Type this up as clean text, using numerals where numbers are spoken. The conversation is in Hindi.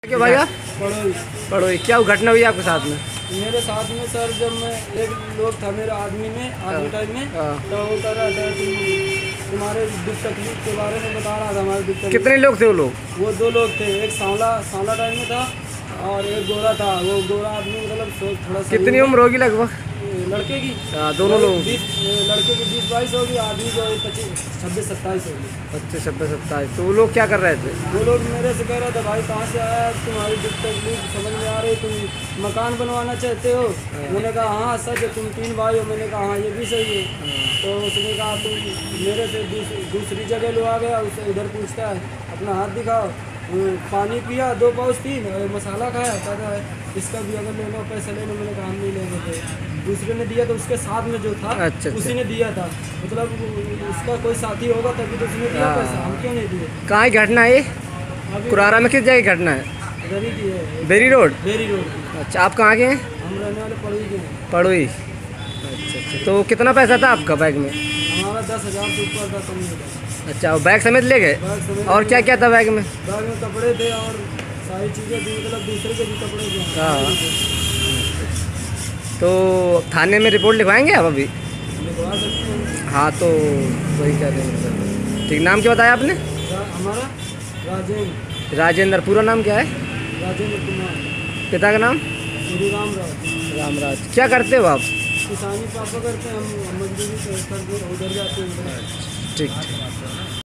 क्या भैया? पड़ोई। पड़ोई क्या घटना हुई आपके साथ में? मेरे साथ में सर, जब मैं एक लोग था मेरे आदमी टाइम में, तो वो कर रहा था तुम्हारे दुख तकलीफ के बारे में बता रहा था, हमारे दुख तकलीफ। कितने लोग थे वो लोग? वो 2 लोग थे, एक सांवला टाइम में था और एक गोरा था। वो गोरा आदमी मतलब थोड़ा सा। कितनी उम्र होगी लगभग लड़के की? दोनों लोग। लड़के की 20-22 होगी, आदमी जो 26-27 होगी। 25-27। तो वो लोग क्या कर रहे थे? वो लोग मेरे से कह रहा था, भाई कहाँ से आया, तुम्हारी दुख तकलीफ समझ में आ रही, तुम मकान बनवाना चाहते हो? मैंने कहा हाँ सच, तुम 3 भाई हो। मैंने कहा हाँ ये भी सही है। तो उसने कहा तुम मेरे से दूसरी जगह लो आ गया, उससे उधर पूछता है अपना हाथ दिखाओ। पानी पिया 2 पाउच 3, मसाला खाया, कहता है इसका भी अगर ले लो पैसे ले लो। मैंने कहा हम नहीं लेंगे। थे दूसरे ने दिया, तो उसके साथ में जो था उसी ने दिया था, मतलब उसका कोई साथी होगा तभी तो उसने दिया पैसा, हम क्यों नहीं दिए? कहाँ की घटना है ये? कुरारा में किस जगह की घटना है? इधर ही की है, बेरी रोड। Berry road. अच्छा, आप कहाँ के हैं? हम रहने वाले पड़ोई के हैं। पड़ोई। अच्छा। तो कितना पैसा था आपका बैग में? हमारा 10,000 से ऊपर था, कम नहीं था। अच्छा, और बैग समेत ले गए? और क्या क्या था बैग में? बैग में कपड़े थे और सारी चीज़ें थी, मतलब दूसरे के भी कपड़े थे। हाँ। तो थाने में रिपोर्ट लिखवाएंगे आप अभी? लिखवा सकते हैं। हाँ, तो वही कह रहे हैं। ठीक, नाम क्या बताया आपने? हमारा राजेंद्र। राजेंद्र। पूरा नाम क्या है? राजेंद्र कुमार। पिता का नाम? श्री रामराज। रामराज। क्या करते हो आप? किसानी पापा करते हैं, हम मजदूरी करके उधर जाते हैं। ठीक।